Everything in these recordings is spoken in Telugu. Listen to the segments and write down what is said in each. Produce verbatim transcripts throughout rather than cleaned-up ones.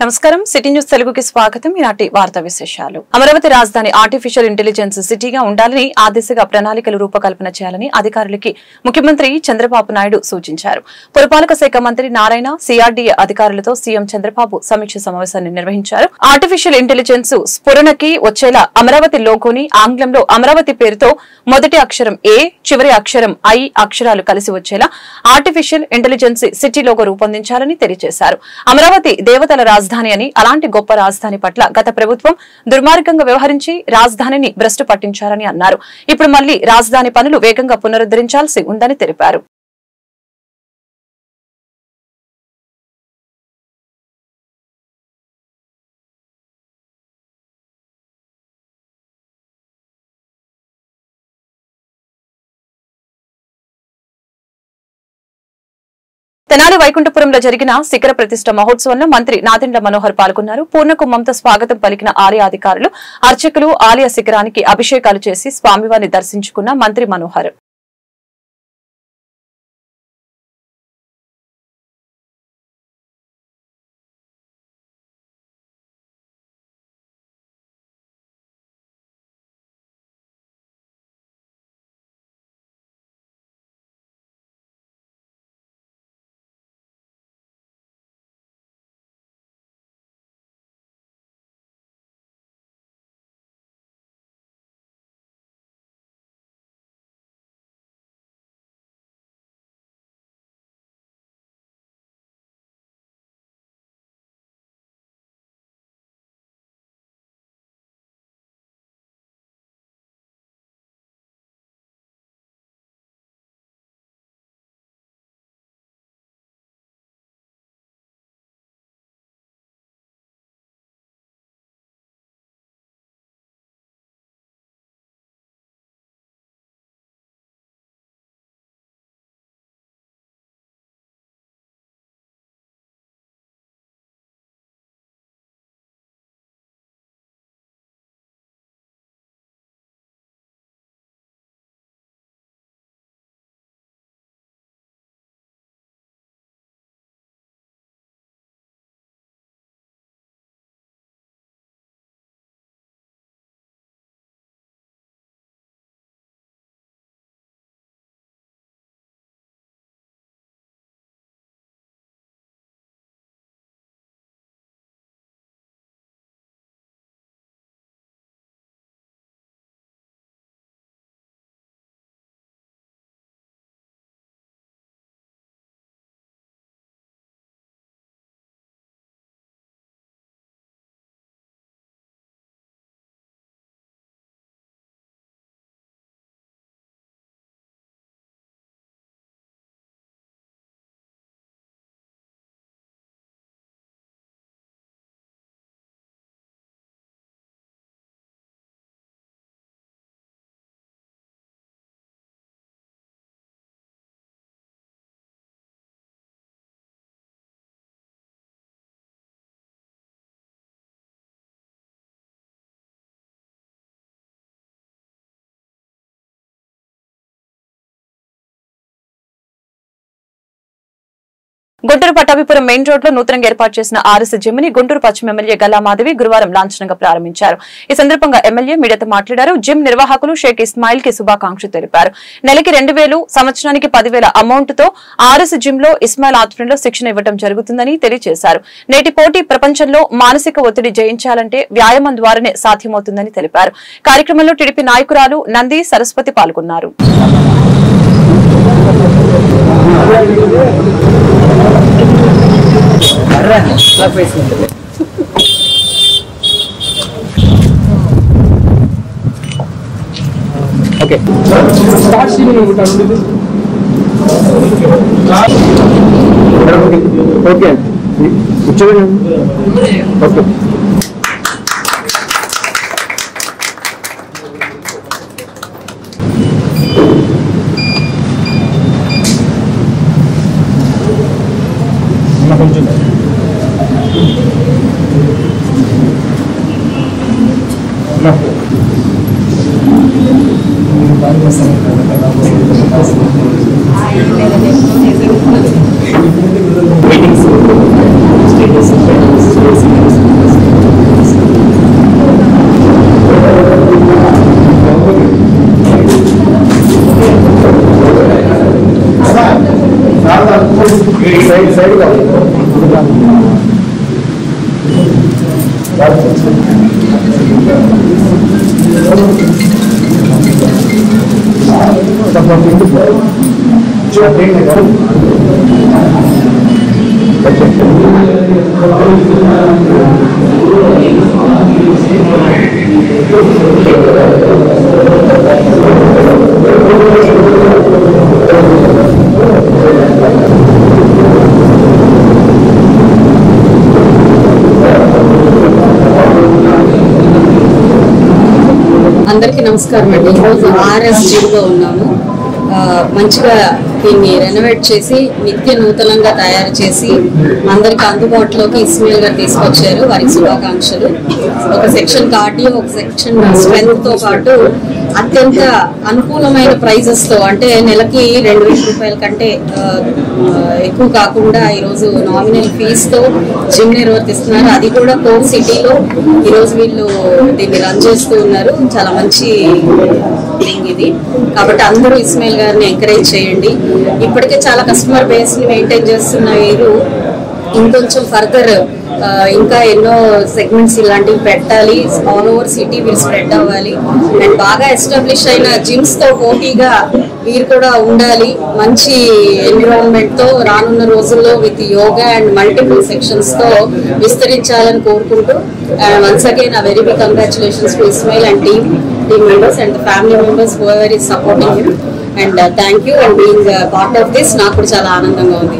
నమస్కారం సిటీ న్యూస్ తెలుగుకి స్వాగతం. ఈనాటి వార్తా విశేషాలు. అమరావతి రాజధాని ఆర్టిఫిషియల్ ఇంటెలిజెన్స్ సిటీగా ఉండాలని ఆ దిశగా ప్రణాళికలు రూపకల్పన చేయాలని అధికారులకి ముఖ్యమంత్రి చంద్రబాబు నాయుడు సూచించారు. పురపాలక శాఖ మంత్రి నారాయణ సిఆర్డీఏ అధికారులతో సీఎం చంద్రబాబు సమీక్ష సమావేశాన్ని నిర్వహించారు. ఆర్టిఫిషియల్ ఇంటెలిజెన్స్ స్ఫురణకి వచ్చేలా అమరావతి లోగోని ఆంగ్లంలో అమరావతి పేరుతో మొదటి అక్షరం ఏ, చివరి అక్షరం ఐ అక్షరాలు కలిసి వచ్చేలా ఆర్టిఫిషియల్ ఇంటెలిజెన్స్ సిటీ లోగో రూపొందించాలని తెలియజేశారు. అమరావతి దేవతల రాజధాని అని, అలాంటి గొప్ప రాజధాని పట్ల గత ప్రభుత్వం దుర్మార్గంగా వ్యవహరించి రాజధానిని భ్రష్టు పట్టించారని అన్నారు. ఇప్పుడు మళ్లీ రాజధాని పనులు వేగంగా పునరుద్ధరించాల్సి ఉందని తెలిపారు. తెనాలి వైకుంఠపురంలో జరిగిన శిఖర ప్రతిష్ట మహోత్సవంలో మంత్రి నాదెండ్ల మనోహర్ పాల్గొన్నారు. పూర్ణకుంభంతో స్వాగతం పలికిన ఆలయ అధికారులు, అర్చకులు ఆలయ శిఖరానికి అభిషేకాలు చేసి స్వామివారిని దర్శించుకున్న మంత్రి మనోహర్ గుంటూరు పట్టాభిపురం మెయిన్ రోడ్ లో నూతనంగా ఏర్పాటు చేసిన ఆర్ఎస్ జిమ్ ని గుంటూరు పశ్చిమ ఎమ్మెల్యే గల్లా మాధవి గురువారం లాంఛనంగా ప్రారంభించారు. ఈ సందర్భంగా ఎమ్మెల్యే మీడియాతో మాట్లాడారు. జిమ్ నిర్వాహకులు షేక్ ఇస్మాయిల్ కి శుభాకాంక్షలు తెలిపారు. నెలకి రెండు వేలు సంవత్సరానికి పదివేల అమౌంట్ తో ఆర్ఎస్ జిమ్ లో ఇస్మాయిల్ ఆధ్వర్యంలో శిక్షణ ఇవ్వడం జరుగుతుందని తెలియజేశారు. నేటి పోటీ ప్రపంచంలో మానసిక ఒత్తిడి జయించాలంటే వ్యాయామం ద్వారానే సాధ్యమవుతుందని తెలిపారు. కార్యక్రమంలో టీడీపీ నాయకురాలు నంది సరస్వతి పాల్గొన్నారు. ఓకే ఓకే ఓకే కొంచెం meetings, status, అందరికీ నమస్కారం అండి. ఈరోజు ఆర్ఎస్ జిమ్లో ఉన్నాము. మంచిగా దీన్ని రెనోవేట్ చేసి నిత్య నూతనంగా తయారు చేసి అందరికి అందుబాటులోకి ఇస్మాయిల్ గారు తీసుకొచ్చారు. వారికి శుభాకాంక్షలు. ఒక సెక్షన్ కార్డియో, ఒక సెక్షన్ స్ట్రెంత్ తో పాటు అత్యంత అనుకూలమైన ప్రైజెస్ తో, అంటే నెలకి రెండు వేల రూపాయల కంటే ఎక్కువ కాకుండా ఈరోజు నామినల్ ఫీజ్ తో జిమ్ నిర్వర్తిస్తున్నారు. అది కూడా కోర్ సిటీలో ఈరోజు వీళ్ళు దీన్ని రన్ చేస్తూ ఉన్నారు. చాలా మంచి థింగ్ ఇది. కాబట్టి అందరూ ఇస్మాయిల్ గారిని ఎంకరేజ్ చేయండి. ఇప్పటికే చాలా కస్టమర్ బేస్ ని మెయింటైన్ చేస్తున్న వీరు ఇంకొంచెం ఫర్దర్ ఇంకా ఎన్నో సెగ్మెంట్స్ ఇలాంటివి పెట్టాలి. ఆల్ ఓవర్ సిటీ వీరు స్ప్రెడ్ అవ్వాలి. అండ్ బాగా ఎస్టాబ్లిష్ అయిన జిమ్స్ తో పోటీగా వీరు కూడా ఉండాలి. మంచి ఎన్విరాన్మెంట్ తో రానున్న రోజుల్లో with yoga and multiple sections తో విస్తరించాలని కోరుకుంటూ once again very big congratulations to Ismail and team team members and family members who are is supporting him. And thank you and being part of this. నాకు కూడా చాలా ఆనందంగా ఉంది.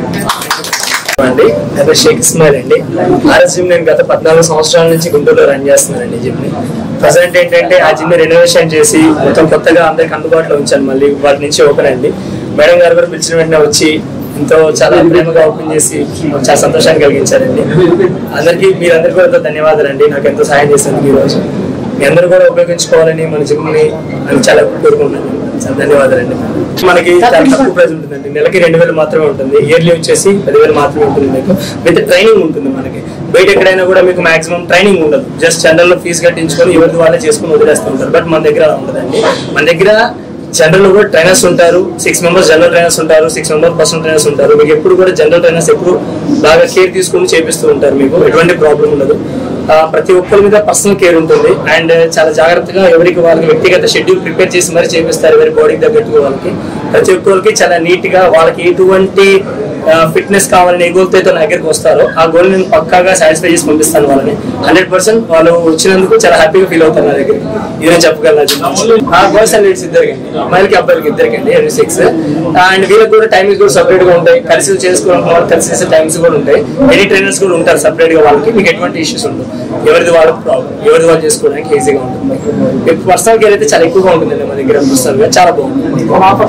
అండి అదే షేక్ ఇస్మాయిల్ అండి. ఆర్ఎస్ జిమ్ నేను గత పద్నాలుగు సంవత్సరాల నుంచి గుంటూరులో రన్ చేస్తున్నానండి జిమ్ ని. ప్రజెంట్ ఏంటంటే ఆ జిమ్ రెనోవేషన్ చేసి మొత్తం కొత్తగా అందరికి అందుబాటులో ఉంచాను. మళ్ళీ వాటి నుంచి ఓపెన్ అండి. మేడం గారు కూడా పిలిచిన వెంటనే వచ్చి ఎంతో చాలా ప్రేమగా ఓపెన్ చేసి చాలా సంతోషాన్ని కలిగించారండి. అందరికీ మీరందరికీ కూడా ఎంతో ధన్యవాదాలు అండి. నాకు ఎంతో సహాయం చేసినందుకు ఈరోజు. మీ అందరూ కూడా ఉపయోగించుకోవాలని మన జిమ్ ని అని చాలా కోరుకుంటున్నాను. చాలా ధన్యవాదాలండి. మనకి చాలా తక్కువ ప్రైస్ ఉంటుందండి. నెలకి రెండు వేలు మాత్రమే ఉంటుంది. ఇయర్లీ వచ్చేసి పదివేలు మాత్రమే ఉంటుంది. మీకు విత్ ట్రైనింగ్ ఉంటుంది. మనకి బయట ఎక్కడైనా కూడా మీకు మాక్సిమం ట్రైనింగ్ ఉండదు. జస్ట్ జనరల్ లో ఫీజు కట్టించుకొని ఎవరిది వాళ్ళే చేసుకుని వదిలేస్తూ ఉంటారు. బట్ మన దగ్గర ఉండదండి. మన దగ్గర జనరల్ కూడా ట్రైనర్స్ ఉంటారు. సిక్స్ మెంబర్స్ జనరల్ ట్రైనర్స్ ఉంటారు. సిక్స్ మెంబర్స్ పర్సనల్ ట్రైనర్స్ ఉంటారు. మీకు ఎప్పుడు కూడా జనరల్ ట్రైనర్స్ ఎప్పుడు బాగా కేర్ తీసుకుని చేపిస్తూ ఉంటారు. మీకు ఎటువంటి ప్రాబ్లం ఉండదు. ప్రతి ఒక్కరి మీద పర్సనల్ కేర్ ఉంటుంది. అండ్ చాలా జాగ్రత్తగా ఎవరికి వాళ్ళకి వ్యక్తిగత షెడ్యూల్ ప్రిపేర్ చేసి మరీ చేపిస్తారు. ఎవరి బాడీకి తగ్గట్టుగా వాళ్ళకి ప్రతి ఒక్కరికి చాలా నీట్ గా వాళ్ళకి ఎటువంటి ఫిట్నెస్ కావాలని ఏ గోల్తో అయితే నా దగ్గరికి వస్తారో ఆ గోల్ నేను పక్కాగా సాటిస్ఫై చేసి పంపిస్తాను వాళ్ళని. హండ్రెడ్ పర్సెంట్ వాళ్ళు వచ్చినందుకు చాలా హ్యాపీగా ఫీల్ అవుతారు నా దగ్గర. ఇదే చెప్పగలను. ఆ బాయ్స్ అండ్ లేడీస్ ఇద్దరికి, అమ్మాయిలకి అబ్బాయిలకి ఇద్దరికండి ఎవ్రీ సిక్స్. అండ్ వీళ్ళకి కూడా టైమింగ్స్ కూడా సపరేట్ గా ఉంటాయి. కలిసి చేసుకోవడం వాళ్ళు కలిసి చేసే టైమ్స్ కూడా ఉంటాయి. ఎనీ ట్రైనర్స్ కూడా ఉంటారు సపరేట్ గా వాళ్ళకి. మీకు ఎటువంటి ఇష్యూస్ ఉండవు. ఎవరిది వాళ్ళకి ప్రాబ్లం ఎవరిది వాళ్ళు చేసుకోవడానికి ఈజీగా ఉంటుంది. మీకు పర్సనల్ కేర్ అయితే చాలా ఎక్కువగా ఉంటుందండి మా దగ్గర. పర్సనల్ గా చాలా బాగుంటుంది.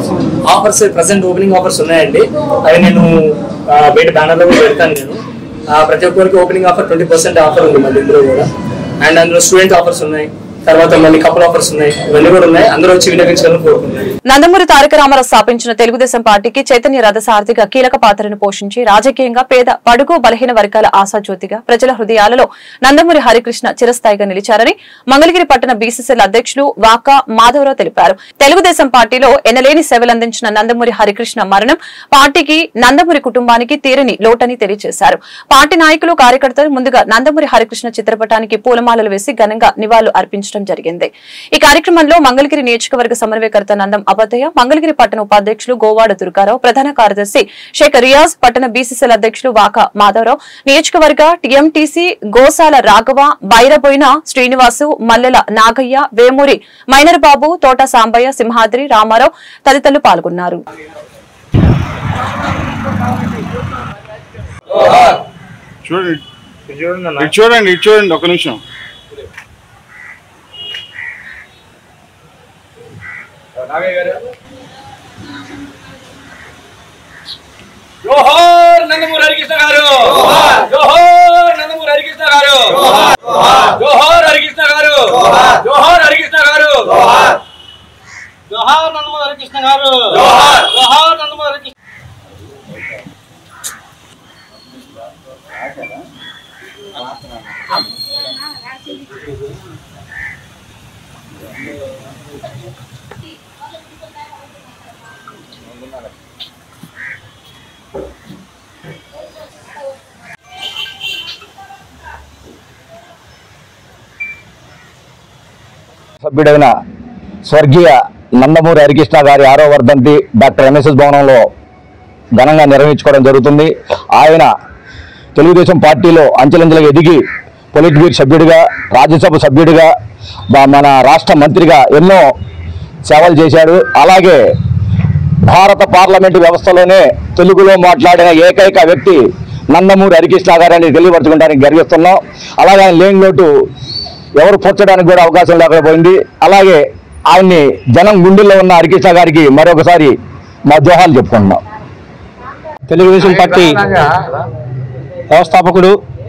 ఆఫర్స్ ప్రెసెంట్ ఓపెనింగ్ ఆఫర్స్ ఉన్నాయండి. అవి నేను బయట బ్యానర్ లో కూడా పెడతాను. నేను ప్రతి ఒక్కరికి opening offer twenty percent offer ఉంది మళ్ళీ ఇందులో కూడా. అండ్ అందులో స్టూడెంట్ ఆఫర్స్ ఉన్నాయి. తర్వాత మళ్ళీ కపుల్ ఆఫర్స్ ఉన్నాయి. ఇవన్నీ కూడా ఉన్నాయి. అందరూ వచ్చి వినియోగించాలని కోరుకుంటున్నాను. నందమూరి తారక రామారావు స్థాపించిన తెలుగుదేశం పార్టీకి చైతన్య రథసారథిగా కీలక పాత్రను పోషించి రాజకీయంగా పేద బడుగు బలహీన వర్గాల ఆశాజ్యోతిగా ప్రజల హృదయాలలో నందమూరి హరికృష్ణ చిరస్థాయిగా నిలిచారని మంగళగిరి పట్టణ బీసీసీఎల్ అధ్యక్షులు వాకా మాధవరావు తెలిపారు. తెలుగుదేశం పార్టీలో ఎనలేని సేవలందించిన నందమూరి హరికృష్ణ మరణం పార్టీకి నందమూరి కుటుంబానికి తీరని లోటని తెలియజేశారు. పార్టీ నాయకులు కార్యకర్తలు ముందుగా నందమూరి హరికృష్ణ చిత్రపటానికి పూలమాలలు వేసి ఘనంగా నివాళులు అర్పించారు. జరిగింది. ఈ కార్యక్రమంలో మంగళగిరి నియోజకవర్గ సమన్వయకర్త నందం అబద్దయ్య, మంగళగిరి పట్టణ ఉపాధ్యక్షులు గోవాడ దుర్గారావు, ప్రధాన కార్యదర్శి షేక్ రియాజ్, పట్టణ బీసీసీఎల్ అధ్యక్షులు వాకా మాధవరావు, నియోజకవర్గ టీఎంటీసీ గోసాల రాఘవ, బైరబోయిన శ్రీనివాసు, మల్లెల నాగయ్య, వేమూరి మైనర్ బాబు, తోట సాంబయ్య, సింహాద్రి, రామారావు తదితరులు పాల్గొన్నారు. చూడండి చూడండి ఒక నిమిషం. జోహార్ నందమూరి హరికృష్ణ గారు, జోహార్ నందమూరి హరికృష్ణ గారు, జోహార్ హరికృష్ణ గారు, జోహార్ హరికృష్ణ గారు, జోహార్ నందమూరి హరికృష్ణ గారు, జోహార్ నందమూరి హరికృష్ణ. సభ్యుడైన స్వర్గీయ నందమూరి హరికృష్ణ గారి ఆరో వర్ధంతి డాక్టర్ ఎంఎస్ఎస్ భవనంలో ఘనంగా నిర్వహించుకోవడం జరుగుతుంది. ఆయన తెలుగుదేశం పార్టీలో అంచెలంచెలుగా ఎదిగి పొలిట్ బ్యూరో సభ్యుడిగా, రాజ్యసభ సభ్యుడిగా, మన రాష్ట్ర మంత్రిగా ఎన్నో సేవలు చేశాడు. అలాగే భారత పార్లమెంటు వ్యవస్థలోనే తెలుగులో మాట్లాడిన ఏకైక వ్యక్తి నందమూరి హరికృష్ణ గారని తెలియపరచుకోవడానికి గర్విస్తున్నాం. అలాగే ఆయన లేని లోటు ఎవరు పూడ్చడానికి కూడా అవకాశం లేకపోయింది. అలాగే ఆయన్ని జనం గుండెల్లో ఉన్న హరికృష్ణ గారికి మరొకసారి మా జోహాలు చెప్పుకుంటున్నాం. తెలుగుదేశం పార్టీ వ్యవస్థాపకుడు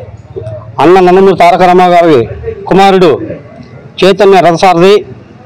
అన్న నందమూరి తారక రామారావు గారి కుమారుడు చైతన్య రథసారథి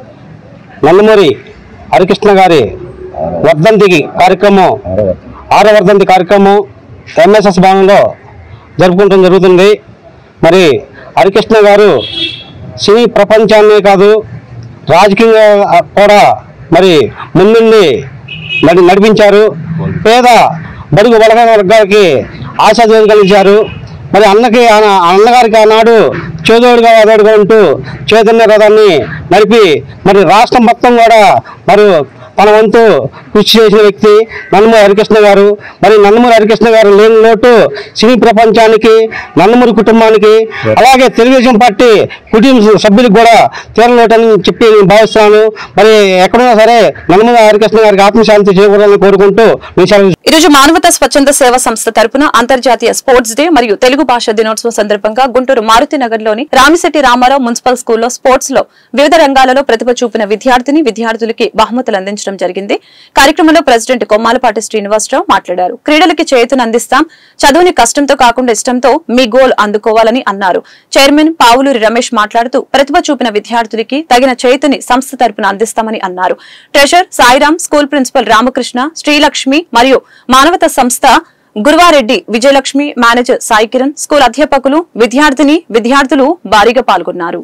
నందమూరి హరికృష్ణ గారి వర్ధంతికి కార్యక్రమం ఆరో వర్ధంతి కార్యక్రమం ఎంఎస్ఎస్ భవనంలో జరుపుకోవడం జరుగుతుంది. మరి హరికృష్ణ గారు సినీ ప్రపంచాన్నే కాదు రాజకీయంగా కూడా మరి ముందుండి మరి నడిపించారు. పేద బడుగు బలహీన వర్గాలకి ఆశాజ్యోతి కలిగించారు. మరి అన్నకి అన్నగారికి ఆనాడు చేదోడుగా వాదోడుగా ఉంటూ చైతన్య రథాన్ని నడిపి మరి రాష్ట్రం మొత్తం కూడా మరి తన వంతు కృషి చేసిన వ్యక్తి నందమూరి హరికృష్ణ గారు. మరి నందమూరి హరికృష్ణ గారు లేని లోటు సినీ ప్రపంచానికి, నందమూరి కుటుంబానికి, అలాగే తెలుగుదేశం పార్టీ కుటుంబ సభ్యులకు కూడా తీరలోటని చెప్పి నేను భావిస్తున్నాను. మరి ఎక్కడున్నా సరే నందమూరి హరికృష్ణ గారికి ఆత్మశాంతి చేకూరాలని కోరుకుంటూ విషయాలు. ఈరోజు మానవతా స్వచ్ఛంద సేవా సంస్థ తరపున అంతర్జాతీయ స్పోర్ట్స్ డే మరియు తెలుగు భాష దినోత్సవం సందర్భంగా గుంటూరు మారుతినగర్ లోని రామిశెట్టి రామారావు మున్సిపల్ స్కూల్లో స్పోర్ట్స్ లో వివిధ రంగాలలో ప్రతిభ చూపిన విద్యార్థిని విద్యార్థులకి బహుమతులు అందించడం జరిగింది. కార్యక్రమంలో ప్రెసిడెంట్ కొమ్మాలపాటి శ్రీనివాసరావు మాట్లాడారు. క్రీడలకి చేతును అందిస్తాం, చదువుని కష్టంతో కాకుండా ఇష్టంతో మీ గోల్ అందుకోవాలని అన్నారు. చైర్మన్ పావులూరి రమేష్ మాట్లాడుతూ ప్రతిభ చూపిన విద్యార్థులకి తగిన చేతుని సంస్థ తరపున అందిస్తామని అన్నారు. Treasurer Sairam, school principal Ramakrishna, Srilakshmi మరియు మానవతా సంస్థ గురువారెడ్డి, విజయలక్ష్మి, మేనేజర్ సాయి కిరణ్, స్కూల్ అధ్యాపకులు, విద్యార్థిని విద్యార్థులు భారీగా పాల్గొన్నారు.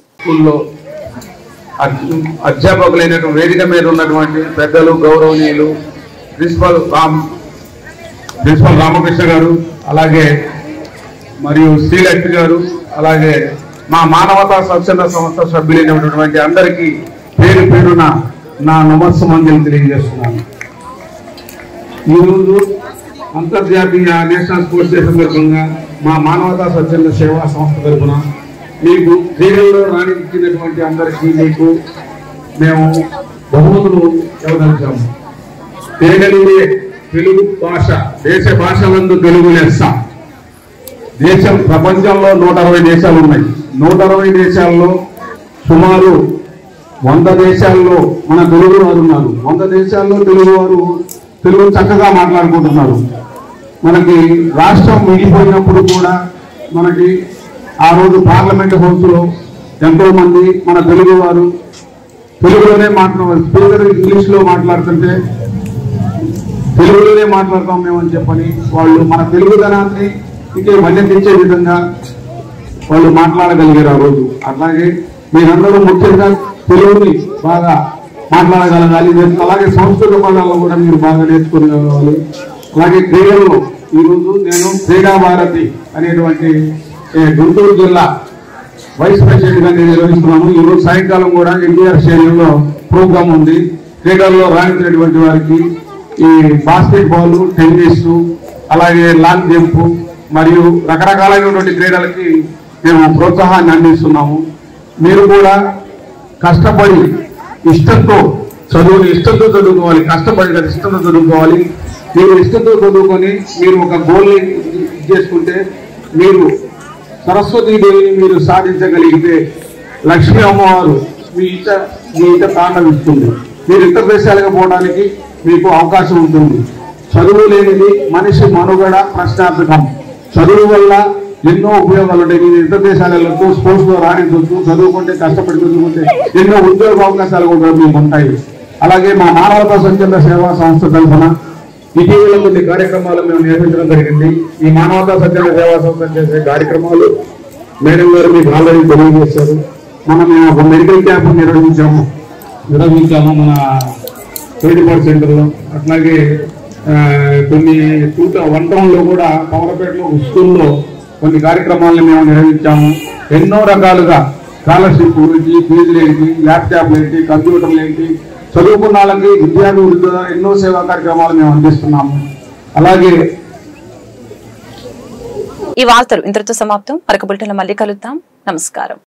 అధ్యాపకులైనటువంటి వేదిక మీద ఉన్నటువంటి పెద్దలు, గౌరవనీయులు, ప్రిన్సిపల్ రామ్ ప్రిన్సిపల్ రామకృష్ణ గారు, అలాగే మరియు శ్రీలక్ష్మి గారు, అలాగే మా మానవతా స్వచ్ఛంద సంస్థ సభ్యులైనటువంటి అందరికీ పేరు పేరున నా నమస్సుమంజలు తెలియజేస్తున్నాను. ఈరోజు అంతర్జాతీయ నేషనల్ స్పోర్ట్స్ డే సందర్భంగా మా మానవతా స్వచ్ఛంద సేవా సంస్థ తరఫున మీకు క్రీడల్లో రాణించినటువంటి అందరికీ మీకు మేము బహుమతులు ఇవ్వదలిచాము. తేగలిగే తెలుగు భాష దేశ భాషలందు తెలుగు లెస్స. దేశం ప్రపంచంలో నూట అరవై దేశాలు ఉన్నాయి. నూట అరవై దేశాల్లో సుమారు వంద దేశాల్లో మన తెలుగు వారు ఉన్నారు. వంద దేశాల్లో తెలుగు వారు తెలుగు చక్కగా మాట్లాడుకుంటున్నారు. మనకి రాష్ట్రం మిగిలిపోయినప్పుడు కూడా మనకి ఆ రోజు పార్లమెంట్ హౌస్ లో ఎంతో మంది మన తెలుగు వారు తెలుగులోనే మాట్లాడారు. స్పీకర్ ఇంగ్లీష్ లో మాట్లాడుతుంటే తెలుగులోనే మాట్లాడతాం మేమని చెప్పని వాళ్ళు మన తెలుగుదనాన్ని ఇంకే మధ్యకించే విధంగా వాళ్ళు మాట్లాడగలిగారు ఆ రోజు. అట్లాగే మీరందరూ ముఖ్యంగా తెలుగుని బాగా మాట్లాడగలగాలి. అలాగే సంస్కృత పదాలను కూడా మీరు బాగా నేర్చుకోగలగాలి. అలాగే క్రీడల్లో ఈరోజు నేను క్రీడా భారతి అనేటువంటి గుంటూరు జిల్లా వైస్ ప్రెసిడెంట్ గా నేను నిర్వహిస్తున్నాను. ఈరోజు సాయంకాలం కూడా ఎన్టీఆర్ స్టేడియంలో ప్రోగ్రామ్ ఉంది. క్రీడల్లో రాణించినటువంటి వారికి ఈ బాస్కెట్ బాల్, టెన్నిస్, అలాగే లాంగ్ జంప్ మరియు రకరకాలైనటువంటి క్రీడలకి మేము ప్రోత్సాహాన్ని అందిస్తున్నాము. మీరు కూడా కష్టపడి ఇష్టంతో చదువుని ఇష్టంతో చదువుకోవాలి. కష్టపడి ఇష్టంతో చదువుకోవాలి. మీరు ఇష్టంతో చదువుకొని మీరు ఒక గోల్ని చేసుకుంటే మీరు సరస్వతీ దేవిని మీరు సాధించగలిగితే లక్ష్మీ అమ్మవారు మీ ఇంట మీ ఇంట తాండవిస్తుంది. మీరు ఇతర దేశాలకు పోవడానికి మీకు అవకాశం ఉంటుంది. చదువు లేనిది మనిషి మనుగడ ప్రశ్నార్థకం. చదువు వల్ల ఎన్నో ఉపయోగాలు ఉంటాయి. మీరు ఇతర దేశాలకు స్పోర్ట్స్ లో రాణించవచ్చు. చదువుకుంటే కష్టపడి చదువుకుంటే ఎన్నో ఉద్యోగ అవకాశాలు కూడా మీకు ఉంటాయి. అలాగే మా మానవతా స్వచ్ఛంద సేవా సంస్థ తరఫున ఇటీవల కొన్ని కార్యక్రమాలు మేము నిర్వహించడం జరిగింది. ఈ మానవతా స్వచ్ఛంద సేవా సంస్థ చేసే కార్యక్రమాలు మేడం గారు మీకు ఆల్రెడీ తెలియజేశారు. మనం మేము ఒక మెడికల్ క్యాంప్ నిర్వహించాము నిర్వహించాము మన కోడిపాడు సెంటర్లో. అట్లాగే కొన్ని టూ వన్ టౌన్ లో కూడా పవరపేటలో స్కూల్లో కొన్ని కార్యక్రమాలను మేము నిర్వహించాము. ఎన్నో రకాలుగా స్కాలర్షిప్ ఏంటి, ఫీజులు ఏంటి, ల్యాప్టాప్లు ఏంటి, కంప్యూటర్లు ఏంటి, చదువుకున్న వాళ్ళకి విద్యాభివృద్ధి ఎన్నో సేవా కార్యక్రమాలు మేము అందిస్తున్నాము. అలాగే ఈ వార్తలు ఇంతటితో సమాప్తం. మరొక బులెటిన్లో మళ్ళీ కలుద్దాం. నమస్కారం.